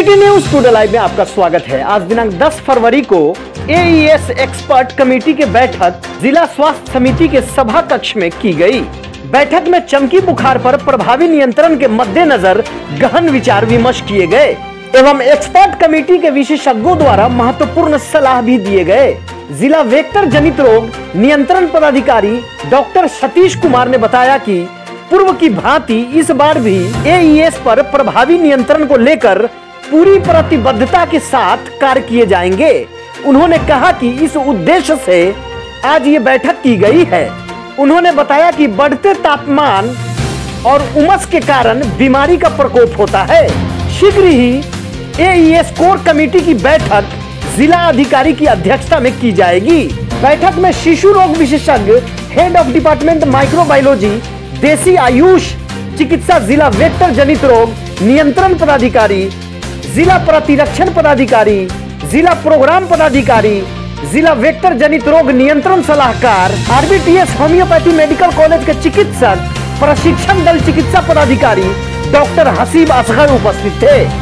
City news today live में आपका स्वागत है। आज दिनांक 10 फरवरी को एईएस एक्सपर्ट कमेटी की बैठक जिला स्वास्थ्य समिति के सभा कक्ष में की गई। बैठक में चमकी बुखार पर प्रभावी नियंत्रण के मद्देनजर गहन विचार विमर्श किए गए एवं एक्सपर्ट कमेटी के विशेषज्ञों द्वारा महत्वपूर्ण सलाह भी दिए गए। जिला वेक्टर जनित रोग नियंत्रण पदाधिकारी डॉक्टर सतीश कुमार ने बताया कि पूर्व की भांति इस बार भी एईएस पर प्रभावी नियंत्रण को लेकर पूरी प्रतिबद्धता के साथ कार्य किए जाएंगे। उन्होंने कहा कि इस उद्देश्य से आज ये बैठक की गई है। उन्होंने बताया कि बढ़ते तापमान और उमस के कारण बीमारी का प्रकोप होता है। शीघ्र ही एईएस कोर कमेटी की बैठक जिला अधिकारी की अध्यक्षता में की जाएगी। बैठक में शिशु रोग विशेषज्ञ हेड ऑफ डिपार्टमेंट माइक्रोबायोलॉजी देसी आयुष चिकित्सा जिला वेक्टर जनित रोग नियंत्रण पदाधिकारी जिला प्रतिरक्षण पदाधिकारी जिला प्रोग्राम पदाधिकारी जिला वेक्टर जनित रोग नियंत्रण सलाहकार आरबीटीएस होम्योपैथी मेडिकल कॉलेज के चिकित्सक प्रशिक्षण दल चिकित्सा पदाधिकारी डॉक्टर हसीब असगर उपस्थित थे।